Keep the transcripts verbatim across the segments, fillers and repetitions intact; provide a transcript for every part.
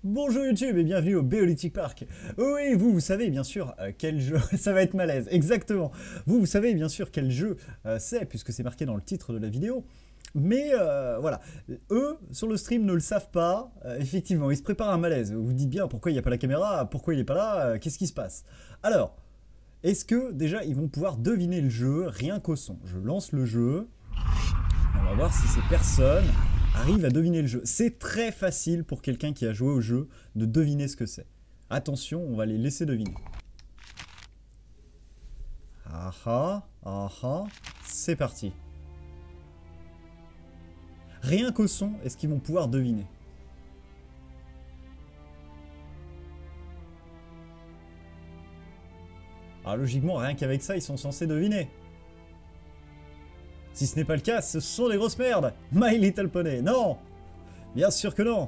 Bonjour YouTube et bienvenue au Beolithic Park. Oui, vous, vous savez bien sûr euh, quel jeu... Ça va être malaise, exactement. Vous, vous savez bien sûr quel jeu euh, c'est, puisque c'est marqué dans le titre de la vidéo. Mais euh, voilà, eux, sur le stream, ne le savent pas. Euh, effectivement, ils se préparent un malaise. Vous vous dites bien, pourquoi il n'y a pas la caméra? Pourquoi il n'est pas là? euh, Qu'est-ce qui se passe? Alors, est-ce que déjà, ils vont pouvoir deviner le jeu rien qu'au son? Je lance le jeu. On va voir si ces personnes arrivent à deviner le jeu. C'est très facile pour quelqu'un qui a joué au jeu de deviner ce que c'est. Attention, on va les laisser deviner. Ah ah, ah ah, c'est parti. Rien qu'au son, est-ce qu'ils vont pouvoir deviner? Alors logiquement, rien qu'avec ça, ils sont censés deviner. Si ce n'est pas le cas, ce sont des grosses merdes. My Little Pony, non. Bien sûr que non.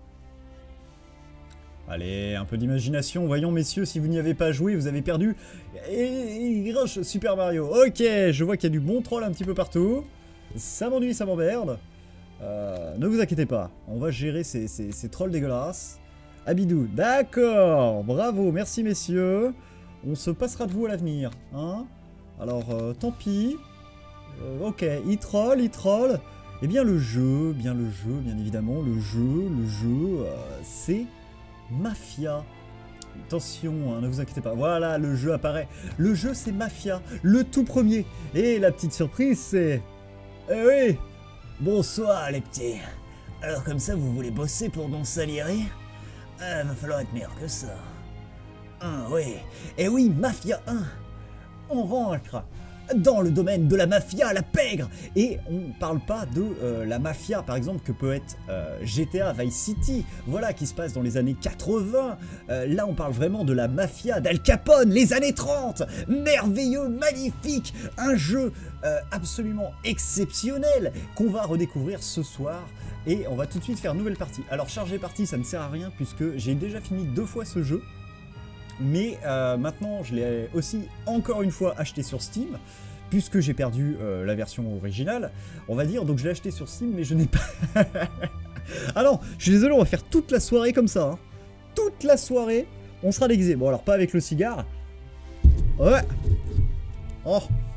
Allez, un peu d'imagination. Voyons, messieurs, si vous n'y avez pas joué, vous avez perdu. Et il rush Super Mario. Ok, je vois qu'il y a du bon troll un petit peu partout. Ça m'ennuie, ça m'emmerde. Euh, ne vous inquiétez pas, on va gérer ces, ces, ces trolls dégueulasses. Abidou, d'accord. Bravo, merci messieurs. On se passera de vous à l'avenir. Hein, alors, euh, tant pis. Euh, ok, il troll, il troll. Eh bien le jeu, bien le jeu, bien évidemment, le jeu, le jeu, euh, c'est Mafia. Attention, hein, ne vous inquiétez pas, voilà, le jeu apparaît. Le jeu, c'est Mafia, le tout premier. Et la petite surprise, c'est... Eh oui. Bonsoir les petits. Alors comme ça, vous voulez bosser pour Don Salieri? Ah, va falloir être meilleur que ça. Ah oui, et oui, Mafia un. On rentre dans le domaine de la mafia, la pègre. Et on ne parle pas de euh, la mafia, par exemple, que peut être euh, G T A Vice City, voilà, qui se passe dans les années quatre-vingts. Euh, là, on parle vraiment de la mafia d'Al Capone, les années trente. Merveilleux, magnifique, un jeu euh, absolument exceptionnel qu'on va redécouvrir ce soir. Et on va tout de suite faire une nouvelle partie. Alors, charger partie, ça ne sert à rien, puisque j'ai déjà fini deux fois ce jeu. Mais euh, maintenant, je l'ai aussi encore une fois acheté sur Steam, puisque j'ai perdu euh, la version originale, on va dire. Donc je l'ai acheté sur Steam, mais je n'ai pas... Ah non, je suis désolé, on va faire toute la soirée comme ça. Hein. Toute la soirée, on sera déguisé. Bon, alors pas avec le cigare. Ouais. Oh.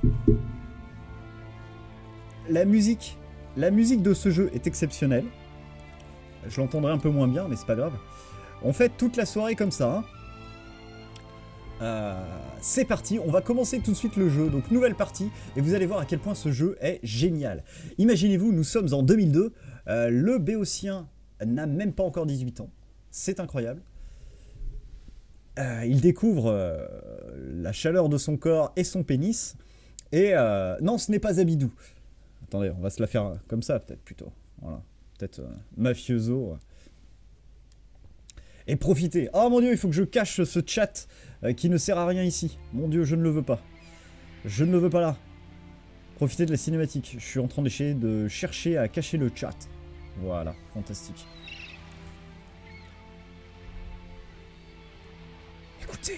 La musique, la musique de ce jeu est exceptionnelle. Je l'entendrai un peu moins bien, mais c'est pas grave. On fait toute la soirée comme ça, hein. Euh, c'est parti, on va commencer tout de suite le jeu, donc nouvelle partie, et vous allez voir à quel point ce jeu est génial. Imaginez-vous, nous sommes en deux mille deux, euh, le Béotien n'a même pas encore dix-huit ans, c'est incroyable. Euh, il découvre euh, la chaleur de son corps et son pénis, et euh, non, ce n'est pas Abidou. Attendez, on va se la faire comme ça peut-être plutôt, voilà, peut-être euh, mafioso. Et profitez. Oh mon dieu, il faut que je cache ce chat euh, qui ne sert à rien ici. Mon dieu, je ne le veux pas. Je ne le veux pas là. Profitez de la cinématique. Je suis en train d'essayer de chercher à cacher le chat. Voilà, fantastique. Écoutez.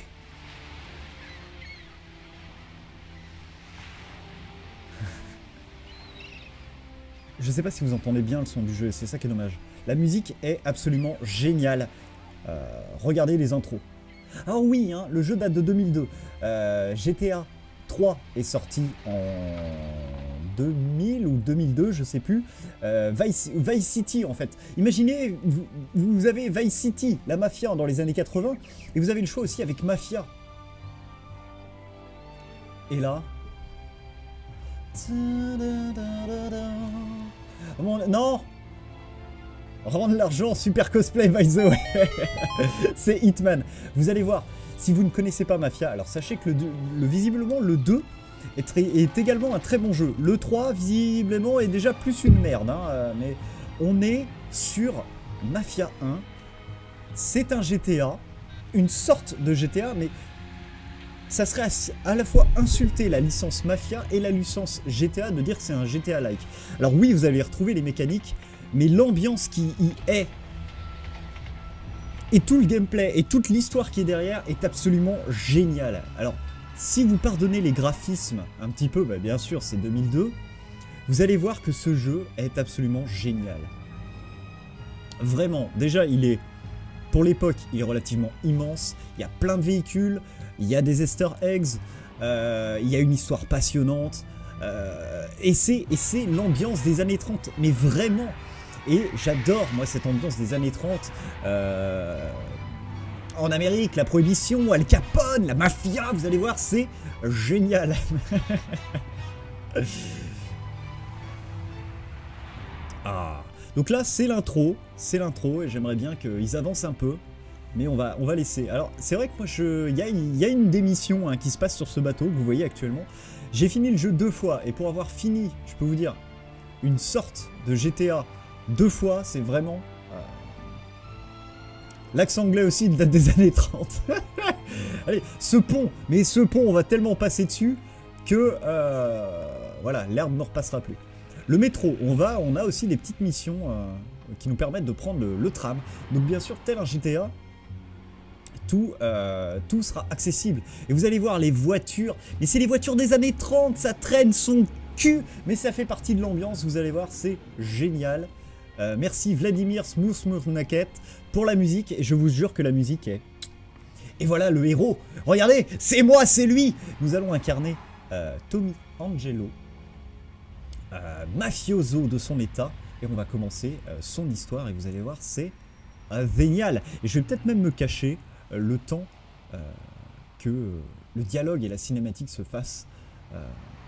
Je sais pas si vous entendez bien le son du jeu, et c'est ça qui est dommage. La musique est absolument géniale. Euh, regardez les intros. Ah oui, hein, le jeu date de deux mille deux. Euh, G T A trois est sorti en deux mille ou deux mille deux, je sais plus. Euh, Vice, Vice City, en fait. Imaginez, vous, vous avez Vice City, la mafia dans les années quatre-vingts, et vous avez le choix aussi avec Mafia. Et là... Non! Rendre l'argent, super cosplay by the way. C'est Hitman. Vous allez voir, si vous ne connaissez pas Mafia, alors sachez que le, deux, le visiblement le deux est, très, est également un très bon jeu. Le trois, visiblement, est déjà plus une merde. Hein, euh, mais on est sur Mafia un. C'est un G T A, une sorte de G T A, mais ça serait à, à la fois insulter la licence Mafia et la licence G T A de dire que c'est un G T A-like. Alors oui, vous allez retrouver les mécaniques, mais l'ambiance qui y est, et tout le gameplay, et toute l'histoire qui est derrière est absolument géniale. Alors, si vous pardonnez les graphismes un petit peu, bah bien sûr c'est deux mille deux, vous allez voir que ce jeu est absolument génial. Vraiment, déjà il est pour l'époque, il est relativement immense. Il y a plein de véhicules, il y a des Easter eggs, euh, il y a une histoire passionnante. Euh, et c'est l'ambiance des années trente, mais vraiment. Et j'adore, moi, cette ambiance des années trente. Euh, en Amérique, la prohibition, Al Capone, la mafia, vous allez voir, c'est génial. Ah. Donc là, c'est l'intro, c'est l'intro, et j'aimerais bien qu'ils avancent un peu. Mais on va, on va laisser. Alors, c'est vrai que moi, je, il y a, y a une des missions hein, qui se passe sur ce bateau que vous voyez actuellement. J'ai fini le jeu deux fois, et pour avoir fini, je peux vous dire, une sorte de G T A deux fois, c'est vraiment... Euh... L'accent anglais aussi, il date des années trente. Allez, ce pont, mais ce pont, on va tellement passer dessus que... Euh... Voilà, l'herbe ne repassera plus. Le métro, on va, on a aussi des petites missions euh, qui nous permettent de prendre le, le tram. Donc bien sûr, tel un G T A... Tout, euh, tout sera accessible. Et vous allez voir les voitures. Mais c'est les voitures des années trente, ça traîne son cul. Mais ça fait partie de l'ambiance, vous allez voir, c'est génial. Euh, merci Vladimir Smooth Smooth Naket pour la musique. Et je vous jure que la musique est... Et voilà le héros. Regardez, c'est moi, c'est lui. Nous allons incarner euh, Tommy Angelo, euh, mafioso de son état. Et on va commencer euh, son histoire. Et vous allez voir, c'est euh, génial. Et je vais peut-être même me cacher le temps euh, que euh, le dialogue et la cinématique se fassent. Euh...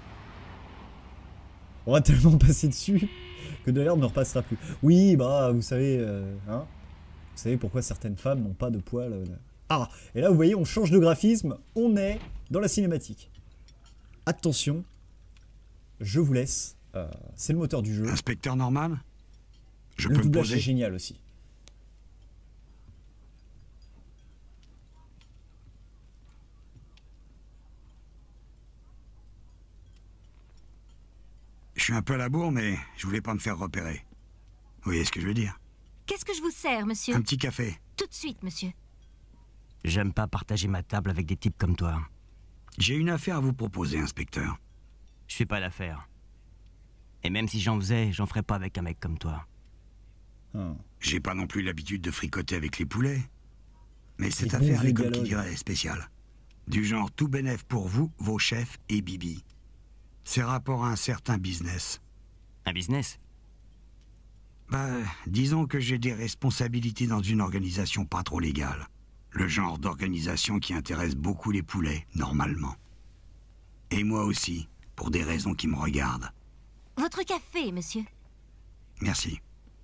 On va tellement passer dessus que de l'herbe ne repassera plus. Oui, bah, vous savez, euh, hein, vous savez pourquoi certaines femmes n'ont pas de poils. Euh... Ah, et là, vous voyez, on change de graphisme, on est dans la cinématique. Attention, je vous laisse. Euh, C'est le moteur du jeu. Inspecteur Norman, je le peux doublage me poser est génial aussi. Je suis un peu à la bourre, mais je voulais pas me faire repérer. Vous voyez ce que je veux dire? Qu'est-ce que je vous sers, monsieur? Un petit café. Tout de suite, monsieur. J'aime pas partager ma table avec des types comme toi. J'ai une affaire à vous proposer, inspecteur. Je fais pas l'affaire. Et même si j'en faisais, j'en ferais pas avec un mec comme toi. Ah. J'ai pas non plus l'habitude de fricoter avec les poulets. Mais cette Les affaire bons est, comme dialogues. qui dirait, spéciale. Du genre tout bénef pour vous, vos chefs et Bibi. C'est rapport à un certain business. Un business? Bah, disons que j'ai des responsabilités dans une organisation pas trop légale. Le genre d'organisation qui intéresse beaucoup les poulets, normalement. Et moi aussi, pour des raisons qui me regardent. Votre café, monsieur. Merci.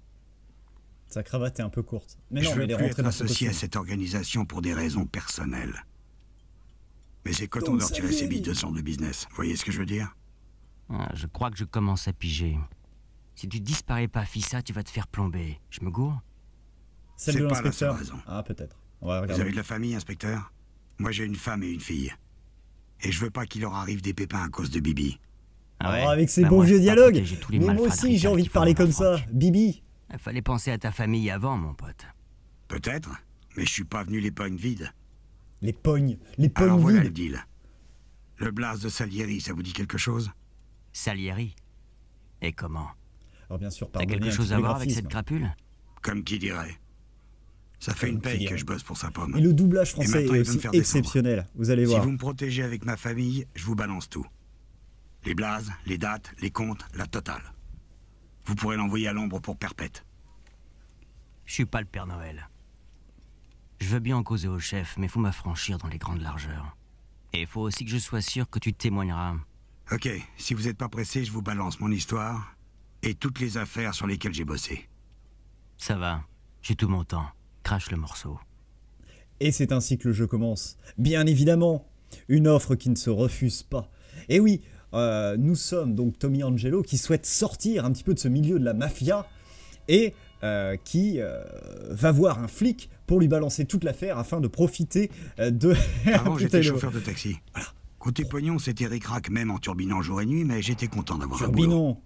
Sa cravate est un peu courte. Mais Je non, mais veux elle est plus rentrée être dans son associé à costume. cette organisation pour des raisons personnelles. Mais c'est coton Donc de ça retirer y est. ses billes de sang de business. Vous voyez ce que je veux dire? Ah, je crois que je commence à piger. Si tu disparais pas, Fissa, tu vas te faire plomber. Je me gourre? Celle C'est de pas la seule l'inspecteur. raison. Ah, peut-être. On va Vous regarder. avez de la famille, inspecteur? Moi, j'ai une femme et une fille. Et je veux pas qu'il leur arrive des pépins à cause de Bibi. Ah Oh, avec ses Bah, bons moi, vieux je peux pas dialogues. protéger tous les Mais moi malfrats aussi, j'ai ricains envie qui de parler font comme leur ça. froc. Bibi. Il fallait penser à ta famille avant, mon pote. Peut-être, mais je suis pas venu les pognes vides. Les pognes. Les Alors pognes voilà le vides. deal. Le Blas de Salieri, ça vous dit quelque chose? Salieri. Et comment? Alors bien sûr, T'as pardonnez quelque un chose petit à peu voir avec graphisme. cette crapule? Comme qui dirait. Ça fait Comme une qui paye dirait. que je bosse pour sa pomme. Et le doublage français maintenant, est il veut me aussi faire descendre. exceptionnel. Vous allez Si voir. vous me protégez avec ma famille, je vous balance tout. Les blazes, les dates, les comptes, la totale. Vous pourrez l'envoyer à l'ombre pour perpète. Je suis pas le Père Noël. Je veux bien en causer au chef, mais faut m'affranchir dans les grandes largeurs. Et il faut aussi que je sois sûr que tu témoigneras. Ok, si vous n'êtes pas pressé, je vous balance mon histoire et toutes les affaires sur lesquelles j'ai bossé. Ça va, j'ai tout mon temps. Crache le morceau. Et c'est ainsi que le jeu commence. Bien évidemment, une offre qui ne se refuse pas. Et oui, euh, nous sommes donc Tommy Angelo qui souhaite sortir un petit peu de ce milieu de la mafia et euh, qui euh, va voir un flic pour lui balancer toute l'affaire afin de profiter euh, de... Avant, Putain, j'étais le- chauffeur de taxi. Côté pognon, c'était ric-rac même en turbinant jour et nuit, mais j'étais content d'avoir un boulot. Turbinant.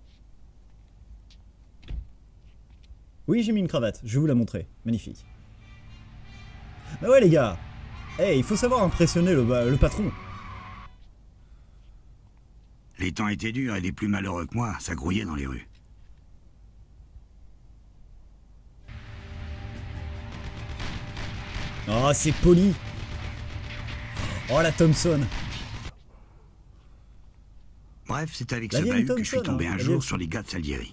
Oui, j'ai mis une cravate, je vais vous la montrer. Magnifique. Bah ouais les gars, hey, il faut savoir impressionner le, le patron. Les temps étaient durs et les plus malheureux que moi, ça grouillait dans les rues. Oh, c'est poli. Oh, la Thompson. Bref, c'est avec La ce vieille bahut que je suis Thompson, tombé hein, un la jour vieille. sur les gars de Salieri.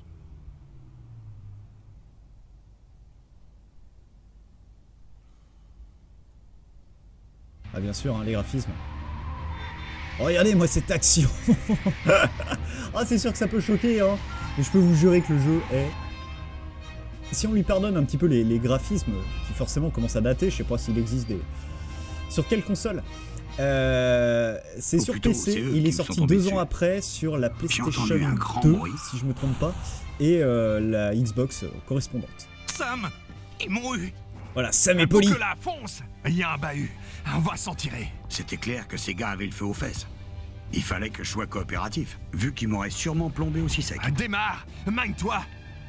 Ah, bien sûr, hein, les graphismes. Oh, regardez, moi, cette action. Ah, c'est sûr que ça peut choquer, hein. Mais je peux vous jurer que le jeu est... Si on lui pardonne un petit peu les, les graphismes, qui forcément commencent à dater, je sais pas s'il existe des... Sur quelle console euh, C'est Ou sur plutôt, P C, c'est eux il qui est me sont sorti tombés deux dessus. ans après sur la J'ai PlayStation entendu un grand deux, bruit. si je me trompe pas, et euh, la Xbox correspondante. Sam, ils m'ont eu. Voilà, Sam est Pour poli. que la fonce, il y a un bahut. On va s'en tirer. C'était clair que ces gars avaient le feu aux fesses. Il fallait que je sois coopératif, vu qu'ils m'auraient sûrement plombé aussi sec. Démarre, magne-toi.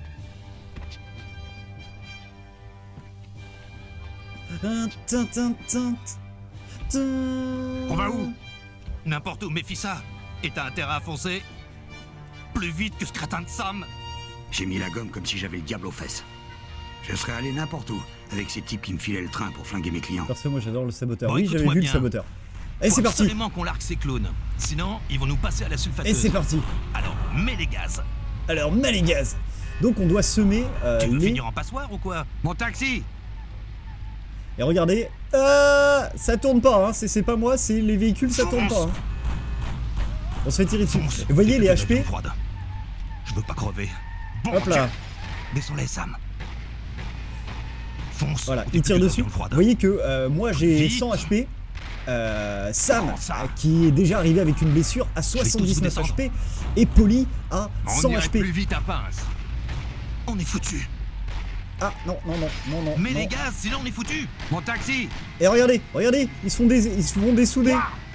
On va où? N'importe où, Méphissa. Et t'as intérêt à foncer plus vite que ce crétin de Sam. J'ai mis la gomme comme si j'avais le diable aux fesses. Je serais allé n'importe où, avec ces types qui me filaient le train pour flinguer mes clients. Perso, moi j'adore le saboteur. Bon, Oui, j'avais écoute-moi vu le bien. saboteur. Et Faut c'est parti. absolument qu'on largue ces clowns. Sinon, ils vont nous passer à la sulfateuse. Et c'est parti. Alors, mets les gaz. Alors, mets les gaz. Donc on doit semer euh, Tu veux les... finir en passoire ou quoi? Mon taxi! Et regardez, euh, ça tourne pas, hein. c'est pas moi, c'est les véhicules, ça tourne pas. Hein. On se fait tirer dessus. Fonce. Et vous voyez les T'es H P? plus froide. Je veux pas crever. Bon, Hop là. descends-les, Sam. Fonce. Voilà, ou t'es il plus tire que de la dessus. viande froide. Vous voyez que euh, moi j'ai Vite. cent H P. Euh, Sam, Comment ça euh, qui est déjà arrivé avec une blessure, à soixante-dix-neuf descendre. H P. Et Polly à On cent irait H P. plus vite à pince. On est foutu. Ah non, non, non, non, non. Mets non. les gaz, sinon on est foutu. Mon taxi! Et regardez, regardez, ils se font, des, ils se font dessouder.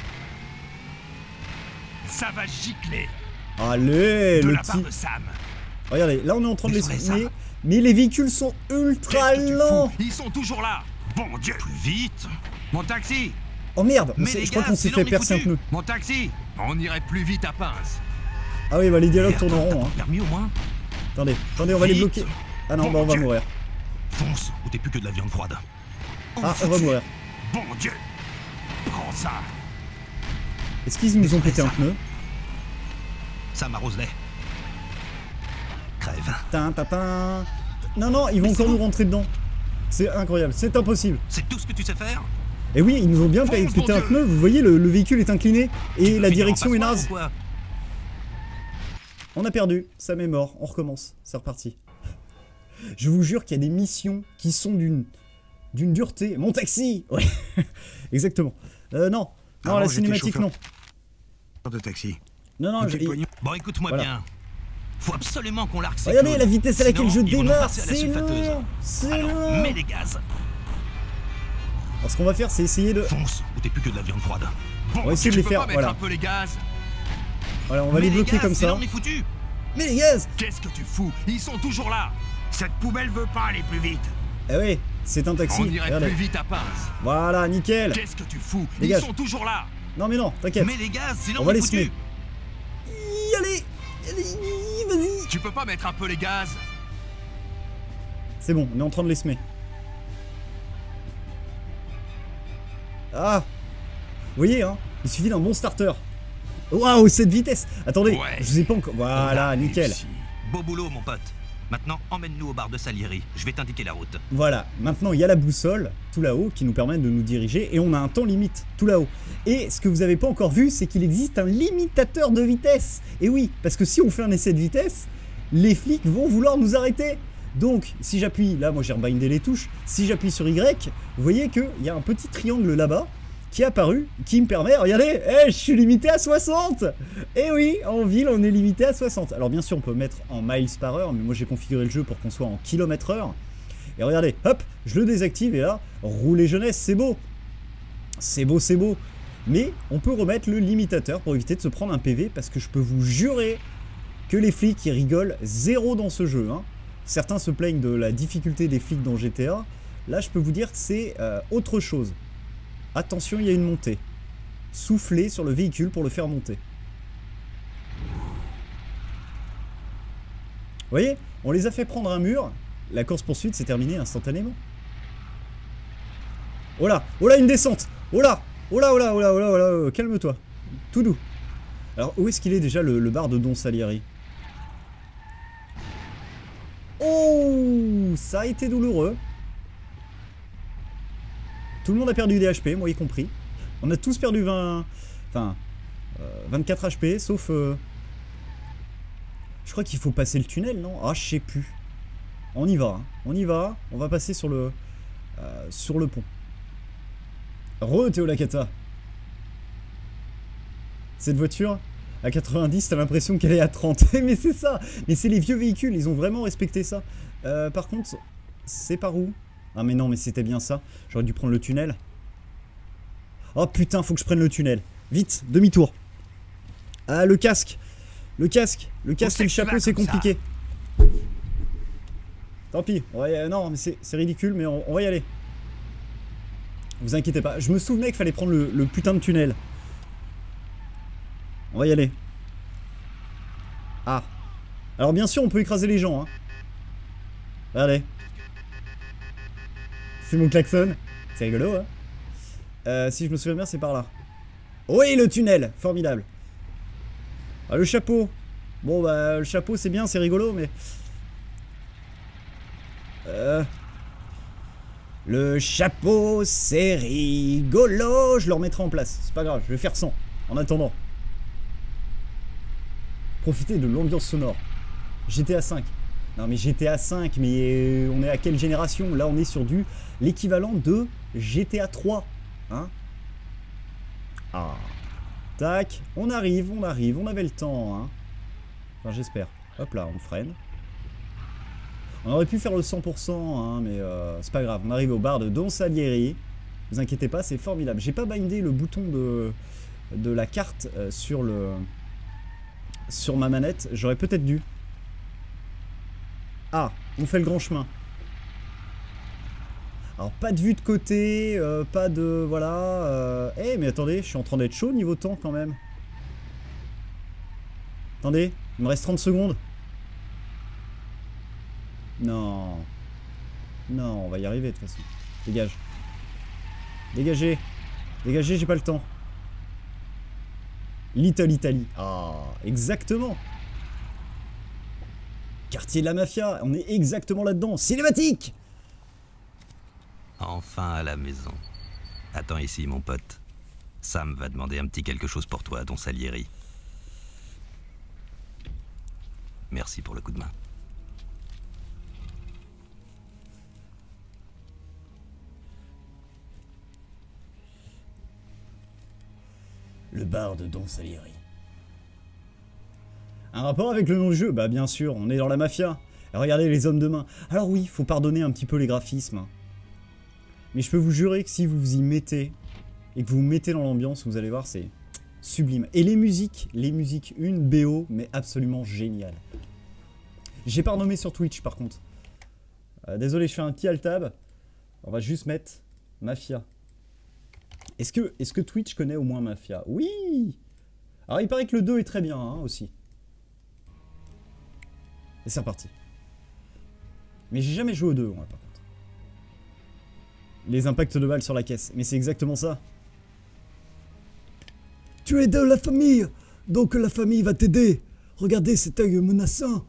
Ça va gicler. Allez, de le la petit. part de Sam. Regardez, là on est en train de les Descendez, semer. Sam. Mais les véhicules sont ultra Qu'est-ce que tu lents. fous? Ils sont toujours là. Bon Dieu! Plus vite. Mon taxi! Oh merde, on Mais s'est- les je crois gars, qu'on s'est sinon fait on est percer un foutu. pneu. Mon taxi! On irait plus vite à pince. Ah oui, bah les dialogues Et tournent en attends, rond. t'as Hein. ton permis au moins. Attendez, attendez, on va les Vite. bloquer. Ah non, Bon bah on va Dieu. mourir. Fonce, ou t'es plus que de la viande froide. Ah, on va foutu. mourir. Bon Dieu! Prends ça. Est-ce qu'ils nous ont pété un ça. pneu? Sam arrose-les. Crève. Tin, tin, tin. Non, non, ils vont Mais encore c'est nous bon. rentrer dedans. C'est incroyable, c'est impossible. C'est tout ce que tu sais faire? Et oui, ils nous ont bien Fonce, pété mon un Dieu. pneu. Vous voyez, le, le véhicule est incliné Tu et veux la finir en direction est passoire naze. ou quoi? On a perdu, Sam est mort, on recommence, c'est reparti. Je vous jure qu'il y a des missions qui sont d'une d'une dureté. Mon taxi. Ouais, exactement. Euh, non, non, Avant, la j'étais cinématique, chauffeur. non. De taxi. Non, non, Côté je... il- pognon. Bon, écoute-moi Voilà. bien. Faut absolument qu'on largue ces Regardez clowns. la vitesse à laquelle je Sinon, ils vont nous démarre, passer à la c'est sulfateuse. long, c'est Alors, long. mets les gaz. Alors, ce qu'on va faire, c'est essayer de... Fonce, ou t'es plus que de la viande froide. Bon, On va essayer de tu les peux faire, pas mettre voilà. un peu les gaz. Voilà, on va Mets les bloquer gaz, comme sinon ça. on est foutu. Mais les gaz. Qu'est-ce que tu fous? Ils sont toujours là. Cette poubelle veut pas aller plus vite! Eh oui, c'est un taxi. On irait Regardez. plus vite à pince. Voilà, nickel. Qu'est-ce que tu fous? Ils Dégage. sont toujours là. Non mais non, t'inquiète. Mets les gaz, sinon On on, va est les foutu. semer. Hi, Allez, allez, vas-y. Tu peux pas mettre un peu les gaz? C'est bon, on est en train de les semer. Ah. Vous voyez, hein, il suffit d'un bon starter. Waouh, cette vitesse. Attendez, Ouais. je vous ai pas encore... On Voilà, a nickel. réussi. Beau boulot, mon pote. Maintenant, emmène-nous au bar de Salieri. Je vais t'indiquer la route. Voilà, maintenant il y a la boussole, tout là-haut, qui nous permet de nous diriger, et on a un temps limite, tout là-haut. Et ce que vous avez pas encore vu, c'est qu'il existe un limitateur de vitesse. Et oui, parce que si on fait un essai de vitesse, les flics vont vouloir nous arrêter. Donc, si j'appuie, là moi j'ai rebindé les touches, si j'appuie sur Y, vous voyez qu'il y a un petit triangle là-bas, qui est apparu, qui me permet, regardez, hey, je suis limité à soixante. Et oui, en ville, on est limité à soixante. Alors bien sûr, on peut mettre en miles par heure, mais moi j'ai configuré le jeu pour qu'on soit en kilomètres heure. Et regardez, hop, je le désactive et là, rouler jeunesse, c'est beau. C'est beau, c'est beau. Mais on peut remettre le limitateur pour éviter de se prendre un P V, parce que je peux vous jurer que les flics, ils rigolent zéro dans ce jeu. Hein. Certains se plaignent de la difficulté des flics dans G T A. Là, je peux vous dire que c'est euh, autre chose. Attention, il y a une montée. Soufflez sur le véhicule pour le faire monter. Vous voyez, on les a fait prendre un mur. La course-poursuite s'est terminée instantanément. Oh là, oh là, une descente. Oh là, oh là, oh là, oh là, oh là, oh là, oh là. Calme-toi. Tout doux. Alors, où est-ce qu'il est déjà le, le bar de Don Salieri? Oh, ça a été douloureux. Tout le monde a perdu des H P, moi y compris. On a tous perdu vingt... Enfin, euh, vingt-quatre H P, sauf... Euh... Je crois qu'il faut passer le tunnel, non? Ah, je sais plus. On y va, hein. On y va. On va passer sur le... Euh, sur le pont. Re Théo Lakata. Cette voiture, à quatre-vingt-dix, t'as l'impression qu'elle est à trente. Mais c'est ça. Mais c'est les vieux véhicules, ils ont vraiment respecté ça. Euh, par contre, c'est par où? Ah mais non, mais c'était bien ça. J'aurais dû prendre le tunnel. Oh putain, faut que je prenne le tunnel. Vite, demi-tour. Ah, le casque. Le casque. Le casque et le chapeau, c'est compliqué. Tant pis. On va y aller. Non, mais c'est ridicule, mais on, on va y aller. Vous inquiétez pas. Je me souvenais qu'il fallait prendre le, le putain de tunnel. On va y aller. Ah. Alors bien sûr, on peut écraser les gens. Hein. Regardez. C'est mon klaxon. C'est rigolo, hein. Euh, si je me souviens bien, c'est par là. Oui, le tunnel. Formidable. Ah, le chapeau. Bon, bah, le chapeau, c'est bien, c'est rigolo, mais... Euh... Le chapeau, c'est rigolo. Je le remettrai en place. C'est pas grave, je vais faire cent. En attendant. Profitez de l'ambiance sonore. G T A cinq. Non mais G T A cinq, mais on est à quelle génération? Là on est sur du l'équivalent de G T A trois. Hein? Ah. Tac. On arrive, on arrive, on avait le temps. Hein. Enfin j'espère. Hop là, on freine. On aurait pu faire le cent pour cent, hein, mais euh, c'est pas grave. On arrive au bar de Don Salieri. Ne vous inquiétez pas, c'est formidable. J'ai pas bindé le bouton de, de la carte euh, sur le... sur ma manette. J'aurais peut-être dû. Ah, on fait le grand chemin. Alors, pas de vue de côté, euh, pas de... Voilà. Euh... Eh, mais attendez, je suis en train d'être chaud niveau temps, quand même. Attendez, il me reste trente secondes. Non. Non, on va y arriver, de toute façon. Dégage. Dégagez. Dégagez, j'ai pas le temps. Little Italy. Ah, exactement. Quartier de la mafia, on est exactement là-dedans. Cinématique. Enfin à la maison. Attends ici, mon pote. Sam va demander un petit quelque chose pour toi, Don Salieri. Merci pour le coup de main. Le bar de Don Salieri. Un rapport avec le nom du jeu? Bah bien sûr, on est dans la mafia. Et regardez les hommes de main. Alors oui, faut pardonner un petit peu les graphismes. Mais je peux vous jurer que si vous vous y mettez, et que vous vous mettez dans l'ambiance, vous allez voir, c'est sublime. Et les musiques, les musiques, une B O, mais absolument géniale. J'ai pas renommé sur Twitch par contre. Euh, désolé, je fais un petit alt-tab. On va juste mettre Mafia. Est-ce que, est-ce que Twitch connaît au moins Mafia? Oui. Alors il paraît que le deux est très bien hein, aussi. Et c'est reparti. Mais j'ai jamais joué au deux, moi, par contre. Les impacts de balles sur la caisse. Mais c'est exactement ça. Tu es de la famille, donc la famille va t'aider. Regardez cet œil menaçant.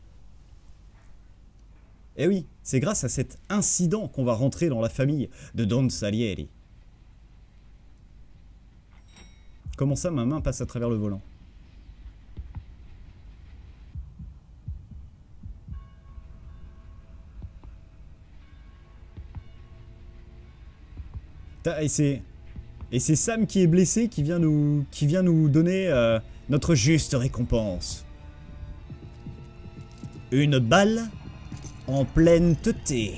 Eh oui, c'est grâce à cet incident qu'on va rentrer dans la famille de Don Salieri. Comment ça, ma main passe à travers le volant? Et c'est et c'est Sam qui est blessé qui vient nous qui vient nous donner euh, notre juste récompense. Une balle en pleine teuté.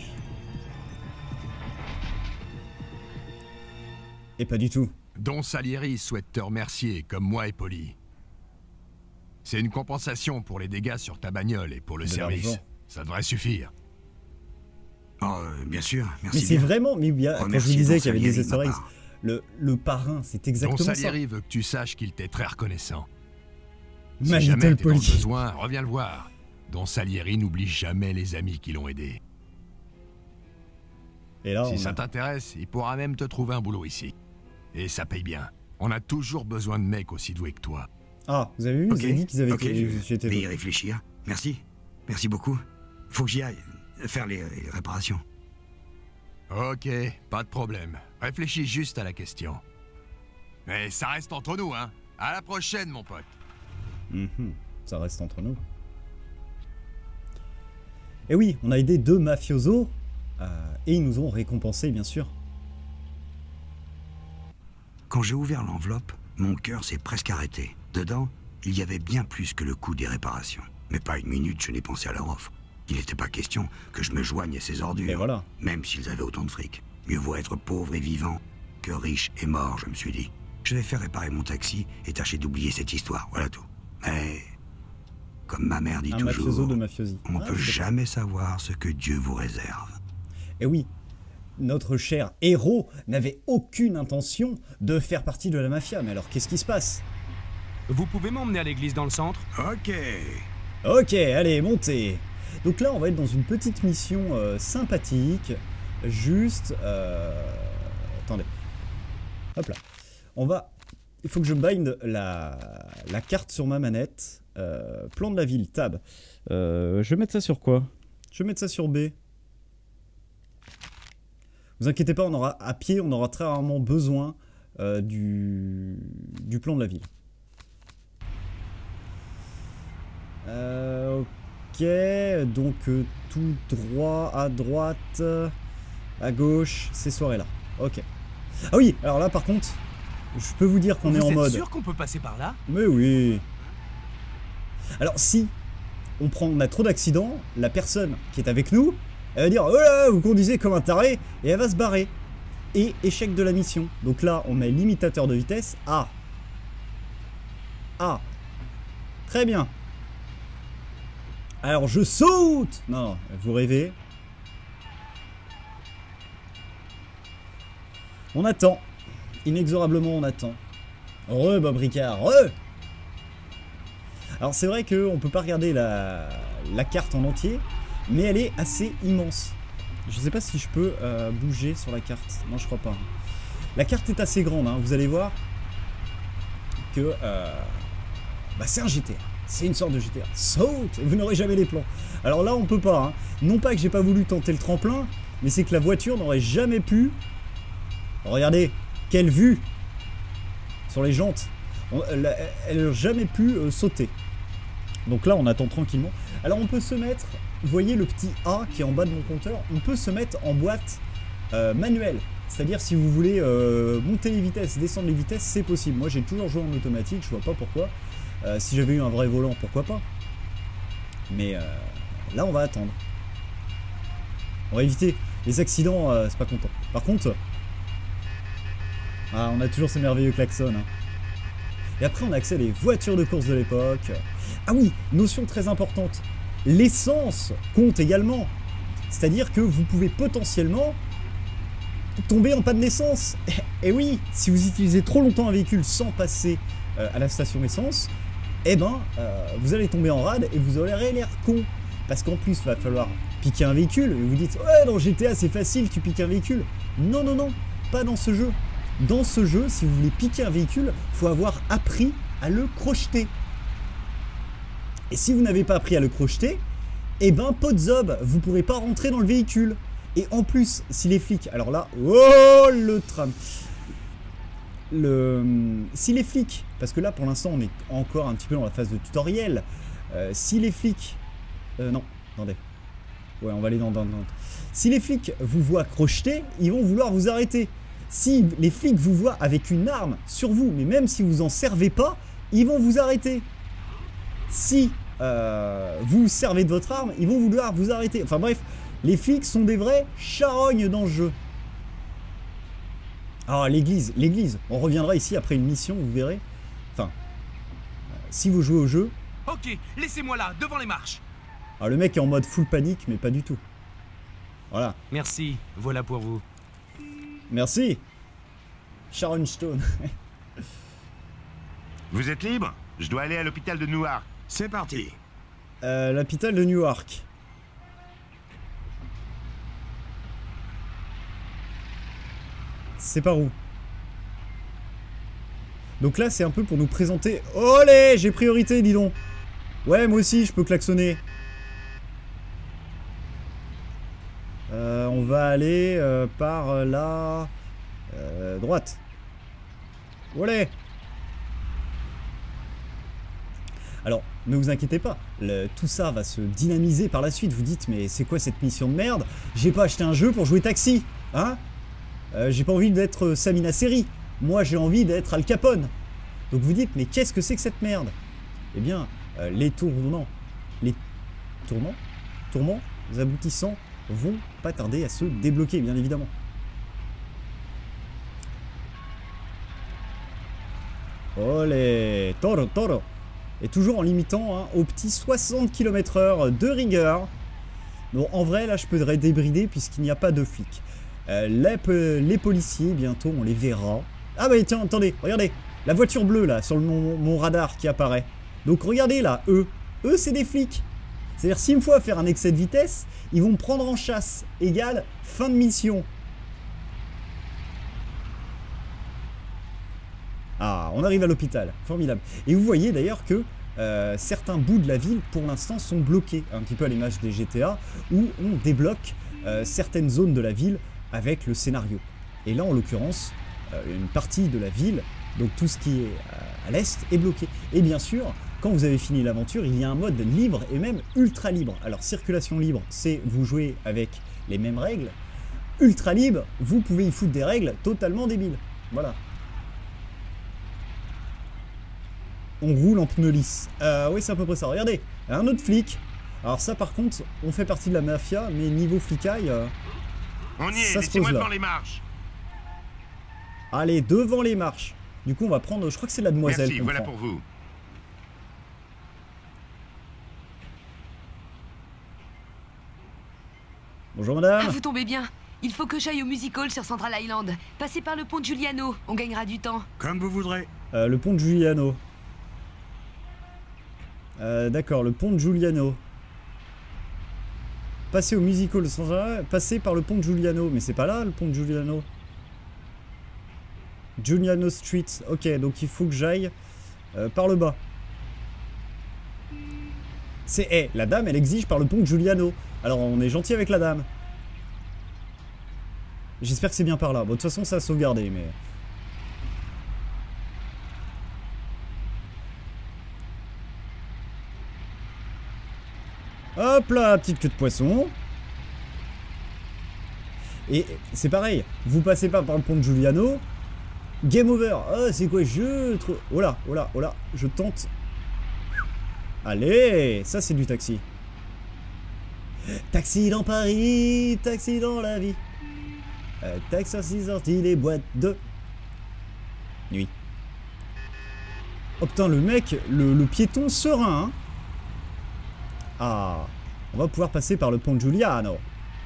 Et pas du tout. Don Salieri souhaite te remercier, comme moi et Polly. C'est une compensation pour les dégâts sur ta bagnole et pour le De service. l'argent. Ça devrait suffire. Oh, euh, bien sûr, merci Mais c'est bien. vraiment, mais bien, quand je vous Remercie disais Don qu'il y avait des Salieri de ma easter eggs, part. le, le parrain, c'est Don exactement ça. Salieri veut que tu saches qu'il t'est très reconnaissant. Ma si jamais little t'es dans le Polly. besoin, reviens le voir. Don Salieri n'oublie jamais les amis qui l'ont aidé. Et là, Si on ça a... t'intéresse, il pourra même te trouver un boulot ici. Et ça paye bien. On a toujours besoin de mecs aussi doués que toi. Ah, vous avez vu, Ok, ils avaient dit qu'ils avaient ok, été... je j'ai été vais y joué. réfléchir. Merci. Merci beaucoup. Faut que j'y aille faire les, les réparations. Ok, pas de problème. Réfléchis juste à la question. Mais ça reste entre nous, hein. À la prochaine, mon pote. Mhm, ça reste entre nous. Et oui, on a aidé deux mafiosos, euh, et ils nous ont récompensés, bien sûr. Quand j'ai ouvert l'enveloppe, mon cœur s'est presque arrêté. Dedans, il y avait bien plus que le coût des réparations. Mais pas une minute, je n'ai pensé à leur offre. Il n'était pas question que je me joigne à ces ordures. Et voilà. Même s'ils avaient autant de fric. Mieux vaut être pauvre et vivant que riche et mort, je me suis dit. Je vais faire réparer mon taxi et tâcher d'oublier cette histoire, voilà tout. Mais, comme ma mère dit Un mafioso toujours, de mafiosi. on ne Ah, peut je sais pas. jamais savoir ce que Dieu vous réserve. Et oui, notre cher héros n'avait aucune intention de faire partie de la mafia. Mais alors, qu'est-ce qui se passe? Vous pouvez m'emmener à l'église dans le centre? Ok. Ok, allez, montez. Donc là, on va être dans une petite mission euh, sympathique. Juste... Euh... Attendez. Hop là. On va... Il faut que je bind la, la carte sur ma manette. Euh, plan de la ville, tab. Euh, je vais mettre ça sur quoi? Je vais mettre ça sur B. Vous inquiétez pas, on aura à pied, on aura très rarement besoin euh, du, du plan de la ville. Euh, ok, donc euh, tout droit, à droite, à gauche, ces soirées-là. Ok. Ah oui, alors là par contre, je peux vous dire qu'on est en Vous êtes mode... sûr qu'on peut passer par là? Mais oui. Alors si on prend, on a trop d'accidents, la personne qui est avec nous, elle va dire oh là, vous conduisez comme un taré, et elle va se barrer. Et échec de la mission. Donc là, on met limitateur de vitesse à. A. Très bien. Alors je saute. Non, vous rêvez. On attend. Inexorablement, on attend. Re, Bob Ricard, re. Alors c'est vrai qu'on peut pas regarder la, la carte en entier, mais elle est assez immense. Je sais pas si je peux euh, bouger sur la carte. Non, je crois pas. La carte est assez grande, hein. Vous allez voir que euh, bah, c'est un G T A. C'est une sorte de G T A. Saute. Vous n'aurez jamais les plans. Alors là, on peut pas. Hein. Non pas que j'ai pas voulu tenter le tremplin, mais c'est que la voiture n'aurait jamais pu... Regardez, quelle vue sur les jantes. On, elle, elle n'a jamais pu euh, sauter. Donc là, on attend tranquillement. Alors on peut se mettre... Vous voyez le petit A qui est en bas de mon compteur, on peut se mettre en boîte euh, manuelle. C'est-à-dire si vous voulez euh, monter les vitesses, descendre les vitesses, c'est possible. Moi j'ai toujours joué en automatique, je vois pas pourquoi. Euh, si j'avais eu un vrai volant, pourquoi pas. Mais euh, là on va attendre. On va éviter les accidents, euh, c'est pas content. Par contre, ah, on a toujours ces merveilleux klaxons. Hein. Et après on a accès à les voitures de course de l'époque. Ah oui, notion très importante. L'essence compte également. C'est-à-dire que vous pouvez potentiellement tomber en panne d'essence. Et oui, si vous utilisez trop longtemps un véhicule sans passer euh, à la station essence, eh ben, euh, vous allez tomber en rade et vous aurez l'air con. Parce qu'en plus, il va falloir piquer un véhicule. Et vous dites, ouais, dans G T A, c'est facile, tu piques un véhicule. Non, non, non, pas dans ce jeu. Dans ce jeu, si vous voulez piquer un véhicule, il faut avoir appris à le crocheter. Et si vous n'avez pas appris à le crocheter, eh ben, pot de zob, vous ne pourrez pas rentrer dans le véhicule. Et en plus, si les flics... Alors là, oh, le tram. Le, si les flics... Parce que là, pour l'instant, on est encore un petit peu dans la phase de tutoriel. Euh, si les flics... Euh, non, attendez. Ouais, on va aller dans, dans, dans... Si les flics vous voient crocheter, ils vont vouloir vous arrêter. Si les flics vous voient avec une arme sur vous, mais même si vous en servez pas, ils vont vous arrêter. Si euh, vous servez de votre arme, ils vont vouloir vous arrêter. Enfin bref, les flics sont des vrais charognes dans le jeu. Alors l'église, l'église, on reviendra ici après une mission, vous verrez. Enfin, euh, si vous jouez au jeu... Ok, laissez-moi là, devant les marches. Alors le mec est en mode full panique, mais pas du tout. Voilà. Merci, voilà pour vous. Merci. Sharon Stone. Vous êtes libre? Je dois aller à l'hôpital de Newark. C'est parti. Euh, l'hôpital de Newark. C'est par où? Donc là, c'est un peu pour nous présenter... Olé, j'ai priorité, dis donc. Ouais, moi aussi, je peux klaxonner. Euh, on va aller euh, par la... Euh, droite. Olé. Alors, ne vous inquiétez pas, le, tout ça va se dynamiser par la suite. Vous dites, mais c'est quoi cette mission de merde? J'ai pas acheté un jeu pour jouer Taxi, hein? euh, J'ai pas envie d'être Samina Seri. Moi, j'ai envie d'être Al Capone. Donc vous dites, mais qu'est-ce que c'est que cette merde? Eh bien, euh, les tournants, les tournants, tourments, les aboutissants vont pas tarder à se débloquer, bien évidemment. Olé, toro, toro. Et toujours en limitant hein, au petit soixante kilomètres heure de rigueur. Bon, en vrai, là, je pourrais débrider puisqu'il n'y a pas de flics. Euh, les, les policiers, bientôt, on les verra. Ah bah tiens, attendez, regardez. La voiture bleue, là, sur le, mon, mon radar qui apparaît. Donc, regardez, là, eux. Eux, c'est des flics. C'est-à-dire, s'il me faut faire un excès de vitesse, ils vont me prendre en chasse. Égale fin de mission. Ah, on arrive à l'hôpital. Formidable. Et vous voyez d'ailleurs que euh, certains bouts de la ville, pour l'instant, sont bloqués. Un petit peu à l'image des G T A, où on débloque euh, certaines zones de la ville avec le scénario. Et là, en l'occurrence, euh, une partie de la ville, donc tout ce qui est euh, à l'est, est bloqué. Et bien sûr, quand vous avez fini l'aventure, il y a un mode libre et même ultra libre. Alors, circulation libre, c'est vous jouez avec les mêmes règles. Ultra libre, vous pouvez y foutre des règles totalement débiles. Voilà. On roule en pneu lisse. Euh, oui, c'est à peu près ça. Regardez, un autre flic. Alors ça, par contre, on fait partie de la mafia, mais niveau flicaille, euh, on y est, ça se pose laissez-moi là. devant les marches. Allez, devant les marches. Du coup, on va prendre, je crois que c'est la demoiselle. Merci, voilà prend. pour vous. Bonjour madame. Ah, vous tombez bien. Il faut que j'aille au Music Hall sur Central Island. Passez par le pont de Giuliano, on gagnera du temps. Comme vous voudrez. Euh, le pont de Giuliano. Euh, D'accord, le pont de Giuliano. Passer au Music Hall sans arrêt, passer par le pont de Giuliano. Mais c'est pas là le pont de Giuliano. Giuliano Street. Ok, donc il faut que j'aille euh, par le bas. C'est. Eh, hey, la dame, elle exige par le pont de Giuliano. Alors on est gentil avec la dame. J'espère que c'est bien par là. Bon, de toute façon, ça a sauvegardé, mais. Hop là, petite queue de poisson. Et c'est pareil, vous passez pas par le pont de Giuliano. Game over. Oh, c'est quoi je trop... Oh là, oh là, oh là, je tente. Allez, ça c'est du taxi. Taxi dans Paris, taxi dans la vie. Euh, taxi sorti des boîtes de nuit. Oh putain, le mec, le, le piéton serein. Hein. Ah, on va pouvoir passer par le pont de Giuliano.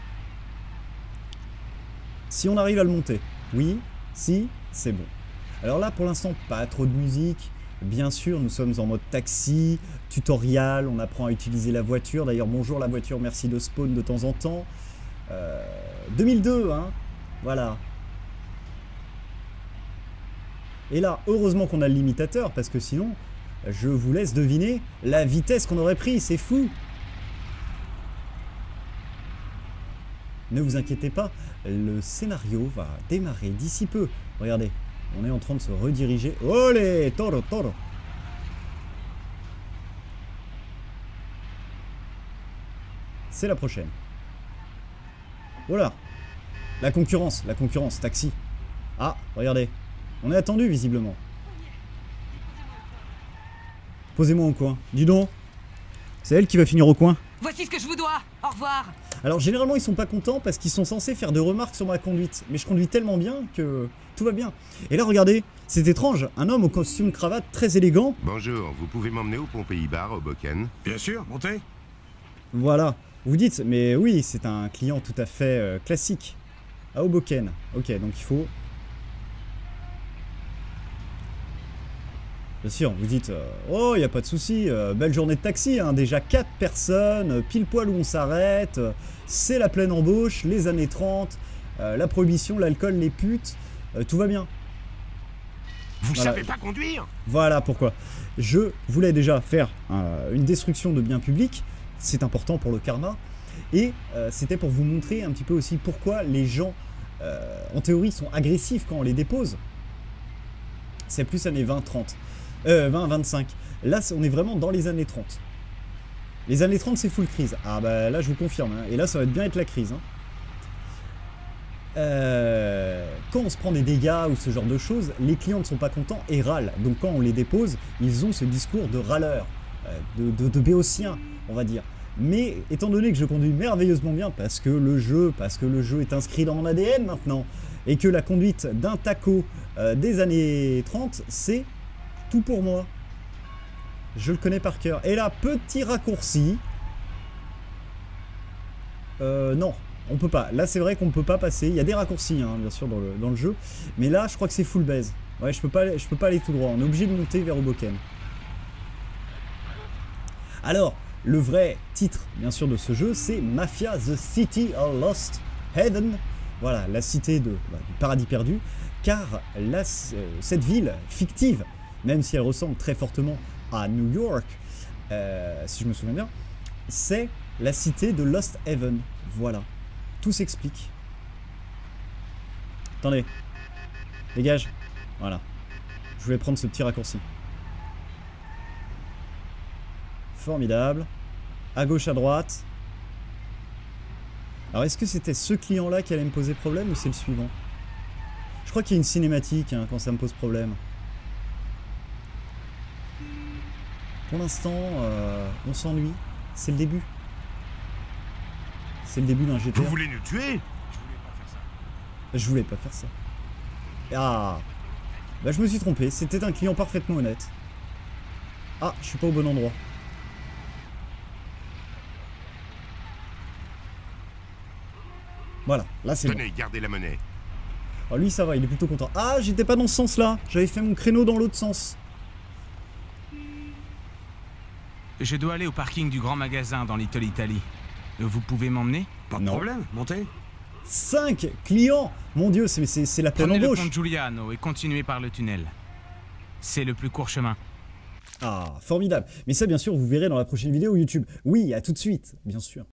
Si on arrive à le monter. Oui, si, c'est bon. Alors là, pour l'instant, pas trop de musique. Bien sûr, nous sommes en mode taxi, tutoriel, on apprend à utiliser la voiture. D'ailleurs, bonjour la voiture, merci de spawn de temps en temps. Euh, deux mille deux, hein. Voilà. Et là, heureusement qu'on a le limitateur, parce que sinon, je vous laisse deviner la vitesse qu'on aurait pris, c'est fou. Ne vous inquiétez pas, le scénario va démarrer d'ici peu. Regardez, on est en train de se rediriger. Olé, toro, toro. C'est la prochaine. Voilà. La concurrence, la concurrence, taxi. Ah, regardez. On est attendu, visiblement. Posez-moi au coin. Dis donc. C'est elle qui va finir au coin. Voici ce que je vous dois. Au revoir. Alors, généralement, ils sont pas contents parce qu'ils sont censés faire des remarques sur ma conduite. Mais je conduis tellement bien que tout va bien. Et là, regardez. C'est étrange. Un homme au costume cravate très élégant. Bonjour, vous pouvez m'emmener au Pompéi Bar, au Boken? Bien sûr, montez. Voilà. Vous dites, mais oui, c'est un client tout à fait euh, classique. À Hoboken. Ok, donc il faut... Bien sûr, vous dites, euh, oh, il n'y a pas de souci, euh, belle journée de taxi, hein, déjà quatre personnes, euh, pile poil où on s'arrête, euh, c'est la pleine embauche, les années trente, euh, la prohibition, l'alcool, les putes, euh, tout va bien. Vous Voilà. savez pas conduire? Voilà pourquoi. Je voulais déjà faire euh, une destruction de biens publics, c'est important pour le karma, et euh, c'était pour vous montrer un petit peu aussi pourquoi les gens, euh, en théorie, sont agressifs quand on les dépose. C'est plus années vingt trente, euh, vingt vingt-cinq. Là, on est vraiment dans les années trente. Les années trente, c'est full crise. Ah bah là, je vous confirme, hein. Et là, ça va bien être la crise, hein. Euh, quand on se prend des dégâts ou ce genre de choses, les clients ne sont pas contents et râlent. Donc quand on les dépose, ils ont ce discours de râleur, euh, de, de, de béotien, on va dire. Mais étant donné que je conduis merveilleusement bien, parce que le jeu, parce que le jeu est inscrit dans mon A D N maintenant, et que la conduite d'un taco euh, des années trente, c'est tout pour moi. Je le connais par cœur. Et là, petit raccourci. Euh, non. On peut pas. Là, c'est vrai qu'on peut pas passer. Il y a des raccourcis, hein, bien sûr, dans le, dans le jeu. Mais là, je crois que c'est full baise. Ouais, je peux pas, je peux pas aller tout droit. On est obligé de monter vers Hoboken. Alors, le vrai titre, bien sûr, de ce jeu, c'est Mafia: The City of Lost Heaven. Voilà, la cité de, bah, du paradis perdu. Car la, euh, cette ville fictive, même si elle ressemble très fortement à New York, euh, si je me souviens bien, c'est la cité de Lost Heaven. Voilà. Tout s'explique. Attendez. Dégage. Voilà. Je voulais prendre ce petit raccourci. Formidable. À gauche, à droite. Alors, est-ce que c'était ce client-là qui allait me poser problème ou c'est le suivant? Je crois qu'il y a une cinématique hein, quand ça me pose problème. Pour l'instant, euh, on s'ennuie. C'est le début. C'est le début d'un G T A. Vous voulez nous tuer? Je voulais pas faire ça. Ah, bah je me suis trompé. C'était un client parfaitement honnête. Ah, je suis pas au bon endroit. Voilà, là c'est bon. Tenez, gardez la monnaie. Ah, lui ça va, il est plutôt content. Ah, j'étais pas dans ce sens-là. J'avais fait mon créneau dans l'autre sens. Je dois aller au parking du grand magasin dans Little Italy. Vous pouvez m'emmener? Pas de Non. problème, montez. cinq clients. Mon Dieu, c'est c'est la pleine Prenez le embauche. pont Giuliano et continuez par le tunnel. C'est le plus court chemin. Ah, formidable. Mais ça, bien sûr, vous verrez dans la prochaine vidéo YouTube. Oui, à tout de suite, bien sûr.